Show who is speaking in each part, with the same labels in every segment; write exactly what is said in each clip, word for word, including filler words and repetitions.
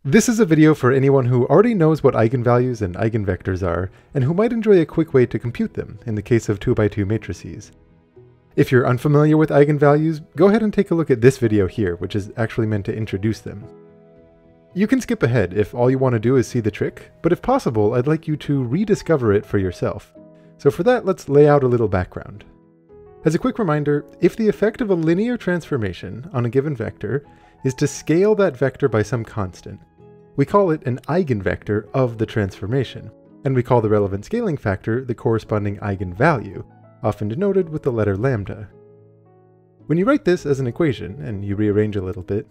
Speaker 1: This is a video for anyone who already knows what eigenvalues and eigenvectors are, and who might enjoy a quick way to compute them in the case of two by two matrices. If you're unfamiliar with eigenvalues, go ahead and take a look at this video here, which is actually meant to introduce them. You can skip ahead if all you want to do is see the trick, but if possible, I'd like you to rediscover it for yourself. So for that, let's lay out a little background. As a quick reminder, if the effect of a linear transformation on a given vector is to scale that vector by some constant, we call it an eigenvector of the transformation, and we call the relevant scaling factor the corresponding eigenvalue, often denoted with the letter lambda. When you write this as an equation, and you rearrange a little bit,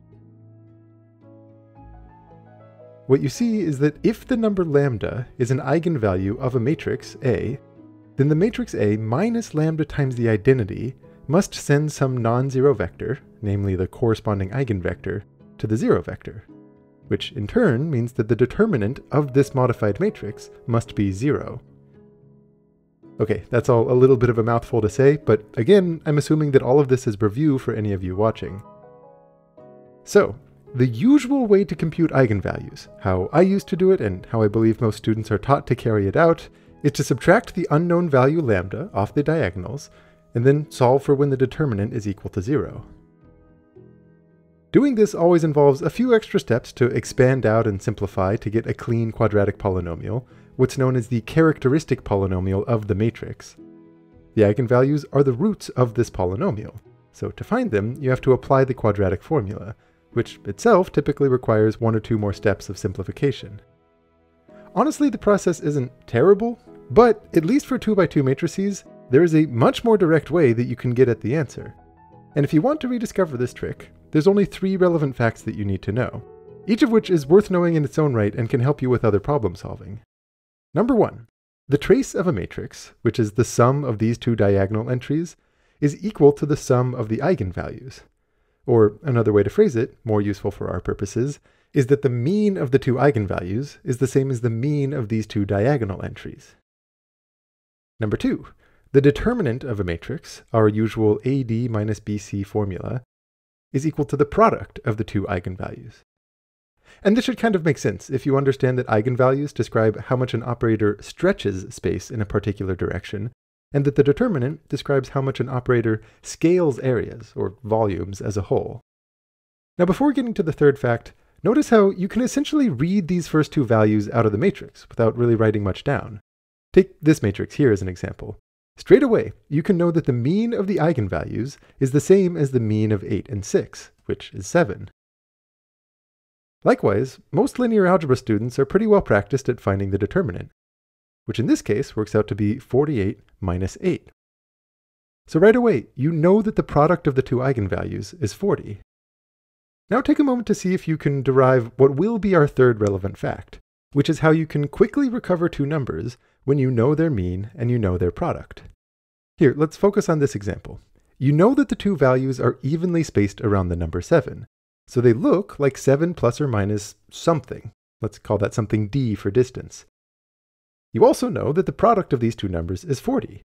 Speaker 1: what you see is that if the number lambda is an eigenvalue of a matrix A, then the matrix A minus lambda times the identity must send some non-zero vector, namely the corresponding eigenvector, to the zero vector, which in turn means that the determinant of this modified matrix must be zero. Okay, that's all a little bit of a mouthful to say, but again, I'm assuming that all of this is review for any of you watching. So, the usual way to compute eigenvalues, how I used to do it and how I believe most students are taught to carry it out, is to subtract the unknown value lambda off the diagonals, and then solve for when the determinant is equal to zero. Doing this always involves a few extra steps to expand out and simplify to get a clean quadratic polynomial, what's known as the characteristic polynomial of the matrix. The eigenvalues are the roots of this polynomial, so to find them, you have to apply the quadratic formula, which itself typically requires one or two more steps of simplification. Honestly, the process isn't terrible, but at least for two by two matrices, there is a much more direct way that you can get at the answer. And if you want to rediscover this trick, there's only three relevant facts that you need to know, each of which is worth knowing in its own right and can help you with other problem solving. Number one, the trace of a matrix, which is the sum of these two diagonal entries, is equal to the sum of the eigenvalues. Or another way to phrase it, more useful for our purposes, is that the mean of the two eigenvalues is the same as the mean of these two diagonal entries. Number two, the determinant of a matrix, our usual A D minus B C formula, is equal to the product of the two eigenvalues. And this should kind of make sense if you understand that eigenvalues describe how much an operator stretches space in a particular direction, and that the determinant describes how much an operator scales areas, or volumes, as a whole. Now before getting to the third fact, notice how you can essentially read these first two values out of the matrix without really writing much down. Take this matrix here as an example. Straight away, you can know that the mean of the eigenvalues is the same as the mean of eight and six, which is seven. Likewise, most linear algebra students are pretty well practiced at finding the determinant, which in this case works out to be forty-eight minus eight. So right away, you know that the product of the two eigenvalues is forty. Now take a moment to see if you can derive what will be our third relevant fact, which is how you can quickly recover two numbers when you know their mean and you know their product. Here, let's focus on this example. You know that the two values are evenly spaced around the number seven, so they look like seven plus or minus something. Let's call that something d for distance. You also know that the product of these two numbers is forty.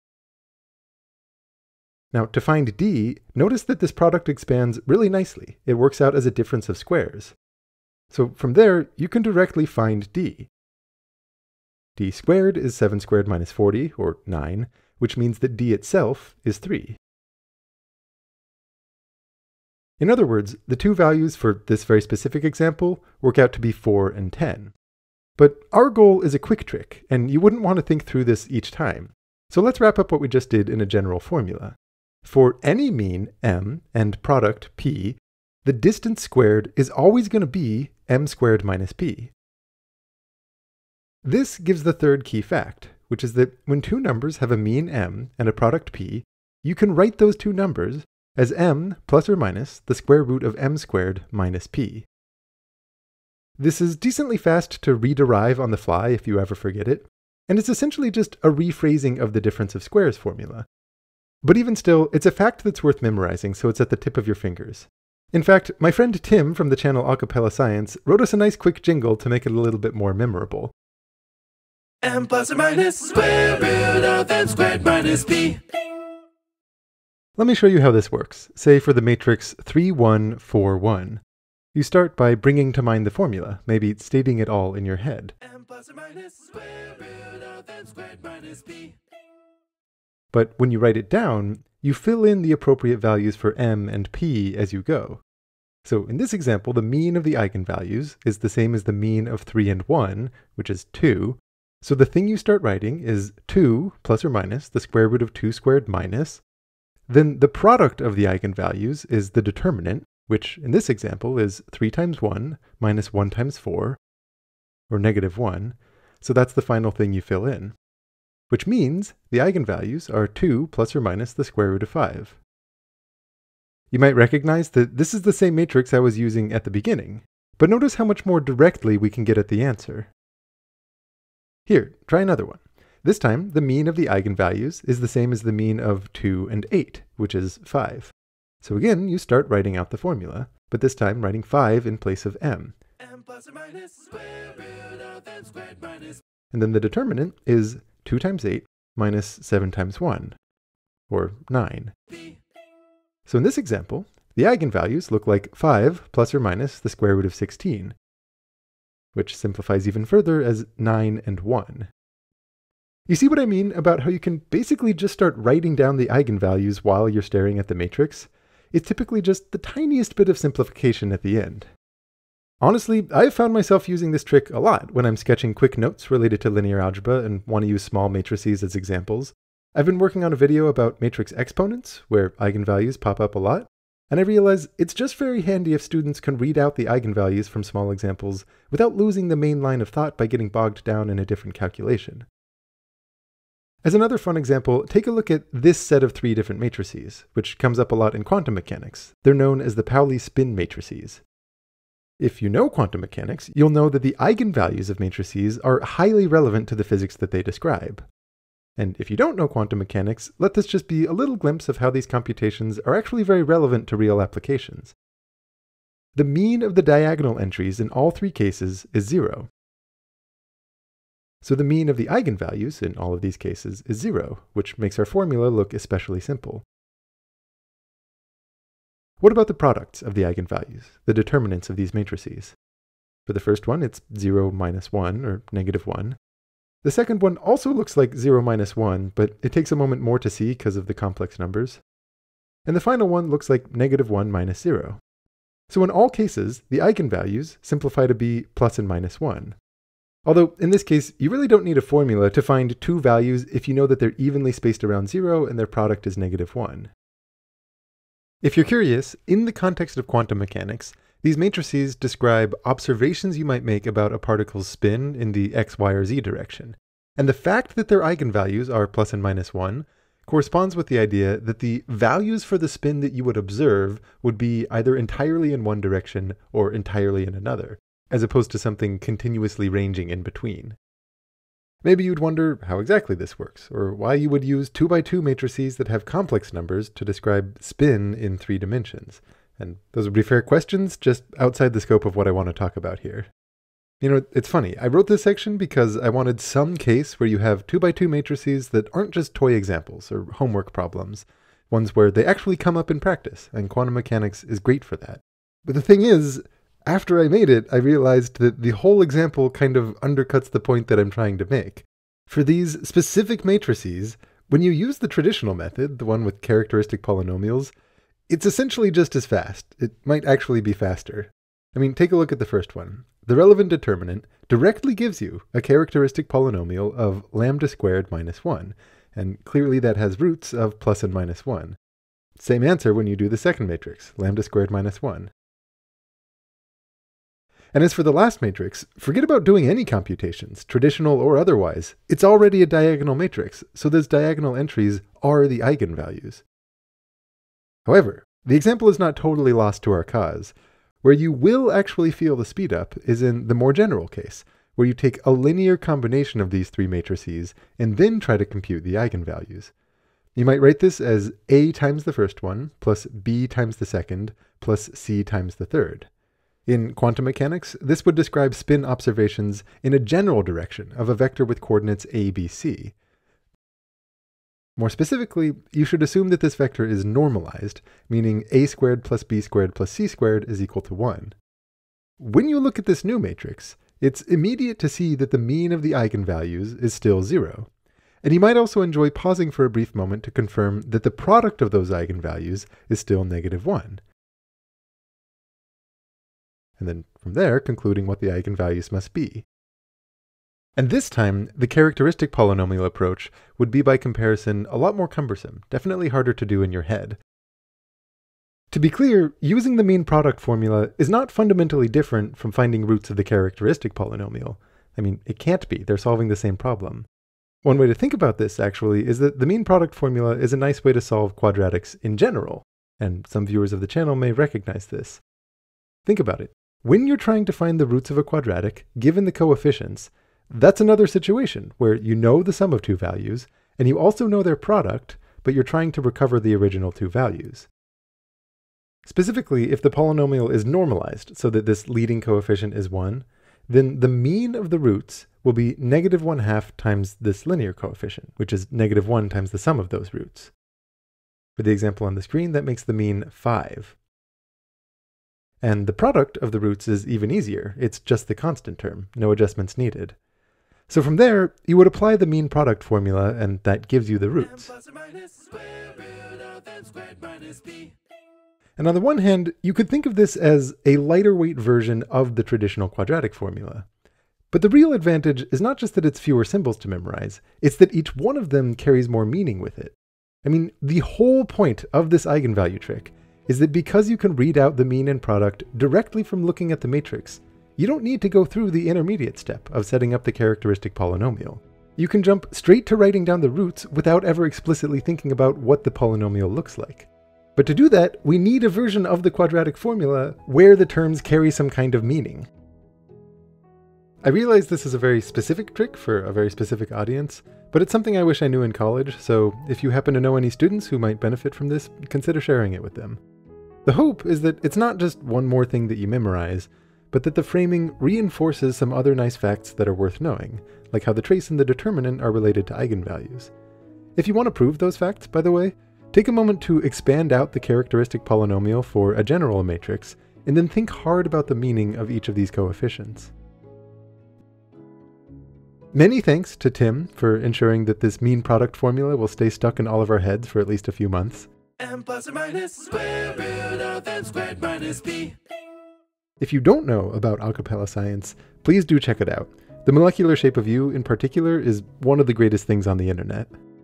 Speaker 1: Now, to find d, notice that this product expands really nicely. It works out as a difference of squares. So from there, you can directly find d. d squared is seven squared minus forty, or nine, which means that d itself is three. In other words, the two values for this very specific example work out to be four and ten. But our goal is a quick trick, and you wouldn't want to think through this each time. So let's wrap up what we just did in a general formula. For any mean m and product p, the distance squared is always going to be m squared minus p. This gives the third key fact, which is that when two numbers have a mean m and a product p, you can write those two numbers as m plus or minus the square root of m squared minus p. This is decently fast to rederive on the fly if you ever forget it, and it's essentially just a rephrasing of the difference of squares formula. But even still, it's a fact that's worth memorizing, so it's at the tip of your fingers. In fact, my friend Tim from the channel Acapella Science wrote us a nice quick jingle to make it a little bit more memorable.
Speaker 2: M plus or minus square root of m squared minus p.
Speaker 1: Let me show you how this works, say for the matrix three, one, four, one. You start by bringing to mind the formula, maybe stating it all in your head.
Speaker 2: M plus or minus square root of m squared minus b.
Speaker 1: But when you write it down, you fill in the appropriate values for m and p as you go. So in this example, the mean of the eigenvalues is the same as the mean of three and one, which is two. So the thing you start writing is two plus or minus the square root of two squared minus. Then the product of the eigenvalues is the determinant, which in this example is three times one minus one times four, or negative one. So that's the final thing you fill in, which means the eigenvalues are two plus or minus the square root of five. You might recognize that this is the same matrix I was using at the beginning, but notice how much more directly we can get at the answer. Here, try another one. This time, the mean of the eigenvalues is the same as the mean of two and eight, which is five. So again, you start writing out the formula, but this time writing five in place of m.
Speaker 2: M plus or minus square root of m squared minus.
Speaker 1: And then the determinant is two times eight minus seven times one, or nine.
Speaker 2: B.
Speaker 1: So in this example, the eigenvalues look like five plus or minus the square root of sixteen, which simplifies even further as nine and one. You see what I mean about how you can basically just start writing down the eigenvalues while you're staring at the matrix? It's typically just the tiniest bit of simplification at the end. Honestly, I've found myself using this trick a lot when I'm sketching quick notes related to linear algebra and want to use small matrices as examples. I've been working on a video about matrix exponents, where eigenvalues pop up a lot, and I realize it's just very handy if students can read out the eigenvalues from small examples without losing the main line of thought by getting bogged down in a different calculation. As another fun example, take a look at this set of three different matrices, which comes up a lot in quantum mechanics. They're known as the Pauli spin matrices. If you know quantum mechanics, you'll know that the eigenvalues of matrices are highly relevant to the physics that they describe. And if you don't know quantum mechanics, let this just be a little glimpse of how these computations are actually very relevant to real applications. The mean of the diagonal entries in all three cases is zero. So the mean of the eigenvalues in all of these cases is zero, which makes our formula look especially simple. What about the products of the eigenvalues, the determinants of these matrices? For the first one, it's zero minus one, or negative one. The second one also looks like zero minus one, but it takes a moment more to see because of the complex numbers. And the final one looks like negative one minus zero. So in all cases, the eigenvalues simplify to be plus and minus one. Although in this case, you really don't need a formula to find two values if you know that they're evenly spaced around zero and their product is negative one. If you're curious, in the context of quantum mechanics, these matrices describe observations you might make about a particle's spin in the x, y, or z direction. And the fact that their eigenvalues are plus and minus one corresponds with the idea that the values for the spin that you would observe would be either entirely in one direction or entirely in another, as opposed to something continuously ranging in between. Maybe you'd wonder how exactly this works, or why you would use two by two matrices that have complex numbers to describe spin in three dimensions. And those would be fair questions, just outside the scope of what I want to talk about here. You know, it's funny, I wrote this section because I wanted some case where you have two by two matrices that aren't just toy examples or homework problems, ones where they actually come up in practice, and quantum mechanics is great for that. But the thing is, after I made it, I realized that the whole example kind of undercuts the point that I'm trying to make. For these specific matrices, when you use the traditional method, the one with characteristic polynomials, it's essentially just as fast. It might actually be faster. I mean, take a look at the first one. The relevant determinant directly gives you a characteristic polynomial of lambda squared minus one, and clearly that has roots of plus and minus one. Same answer when you do the second matrix, lambda squared minus one. And as for the last matrix, forget about doing any computations, traditional or otherwise. It's already a diagonal matrix, so those diagonal entries are the eigenvalues. However, the example is not totally lost to our cause. Where you will actually feel the speed up is in the more general case, where you take a linear combination of these three matrices and then try to compute the eigenvalues. You might write this as A times the first one, plus B times the second, plus C times the third. In quantum mechanics, this would describe spin observations in a general direction of a vector with coordinates a, b, c. More specifically, you should assume that this vector is normalized, meaning a squared plus b squared plus c squared is equal to one. When you look at this new matrix, it's immediate to see that the mean of the eigenvalues is still zero. And you might also enjoy pausing for a brief moment to confirm that the product of those eigenvalues is still negative one. And then from there, concluding what the eigenvalues must be. And this time, the characteristic polynomial approach would be by comparison a lot more cumbersome, definitely harder to do in your head. To be clear, using the mean product formula is not fundamentally different from finding roots of the characteristic polynomial. I mean, it can't be, they're solving the same problem. One way to think about this, actually, is that the mean product formula is a nice way to solve quadratics in general, and some viewers of the channel may recognize this. Think about it. When you're trying to find the roots of a quadratic, given the coefficients, that's another situation where you know the sum of two values, and you also know their product, but you're trying to recover the original two values. Specifically, if the polynomial is normalized so that this leading coefficient is one, then the mean of the roots will be negative one half times this linear coefficient, which is negative one times the sum of those roots. For the example on the screen, that makes the mean five. And the product of the roots is even easier. It's just the constant term, no adjustments needed. So from there, you would apply the mean product formula, and that gives you the roots. And on the one hand, you could think of this as a lighter weight version of the traditional quadratic formula. But the real advantage is not just that it's fewer symbols to memorize, it's that each one of them carries more meaning with it. I mean, the whole point of this eigenvalue trick is that because you can read out the mean and product directly from looking at the matrix, you don't need to go through the intermediate step of setting up the characteristic polynomial. You can jump straight to writing down the roots without ever explicitly thinking about what the polynomial looks like. But to do that, we need a version of the quadratic formula where the terms carry some kind of meaning. I realize this is a very specific trick for a very specific audience, but it's something I wish I knew in college, so if you happen to know any students who might benefit from this, consider sharing it with them. The hope is that it's not just one more thing that you memorize, but that the framing reinforces some other nice facts that are worth knowing, like how the trace and the determinant are related to eigenvalues. If you want to prove those facts, by the way, take a moment to expand out the characteristic polynomial for a general matrix, and then think hard about the meaning of each of these coefficients. Many thanks to Tim for ensuring that this mean product formula will stay stuck in all of our heads for at least a few months.
Speaker 2: M plus or minus square root of m squared minus b.
Speaker 1: If you don't know about a cappella science, please do check it out. The molecular shape of u in particular is one of the greatest things on the internet.